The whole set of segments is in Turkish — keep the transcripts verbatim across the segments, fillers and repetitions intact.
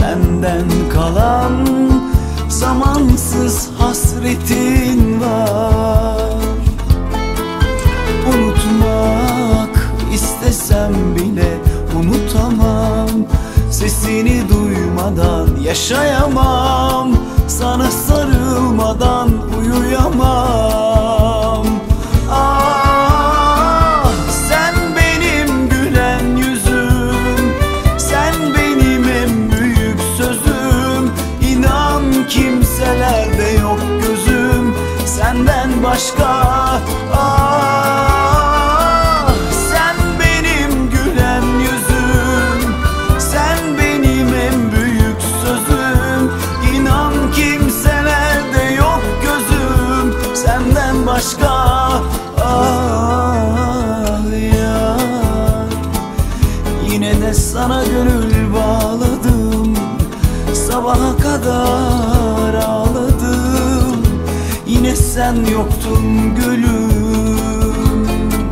senden kalan zamansız hasretin var. Unutmak istesem bile unutamam, sesini duymadan yaşayamam, sana sarılmadan uyuyamam. Ah, sen benim gülen yüzüm, sen benim en büyük sözüm. İnan kimselerde yok gözüm senden başka. Ah, sen benim gülen yüzüm, sen benim en büyük sözüm. İnan kimselerde yok gözüm senden başka. Ah yar, yine de sana gönül bağladım, sabaha kadar ağladım, yine sen yoktun gülüm.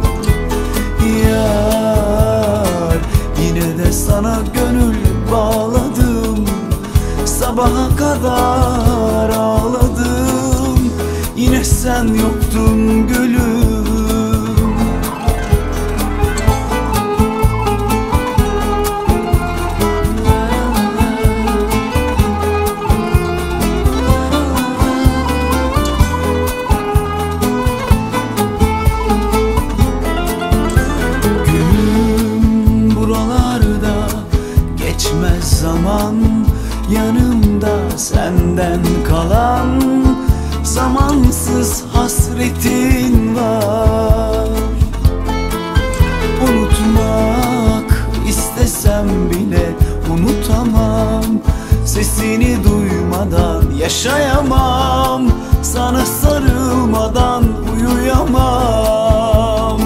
Yar, yine de sana gönül bağladım, sabaha kadar ağladım, yine sen yoktun gülüm. Geçmez zaman yanımda senden kalan zamansız hasretin var. Unutmak istesem bile unutamam, sesini duymadan yaşayamam, sana sarılmadan uyuyamam.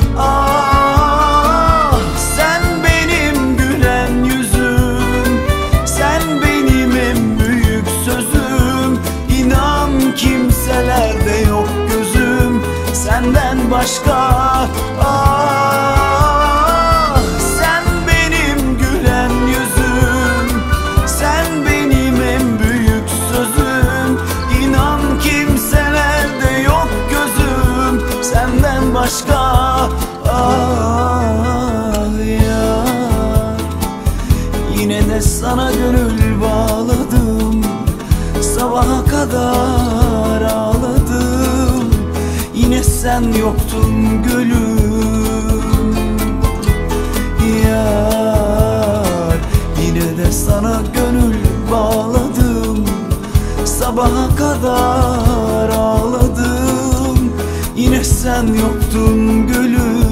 Ah, sen benim gülen yüzüm, sen benim en büyük sözüm. İnan kimselerde yok gözüm senden başka. Ah, sen benim gülen yüzüm, sen benim en büyük sözüm. İnan kimselerde yok gözüm senden başka. Ah yar, yine de sana gönül bağladım, sabaha kadar ağladım, yine sen yoktun gülüm. Yar, yine de sana gönül bağladım, sabaha kadar ağladım, yine sen yoktun gülüm.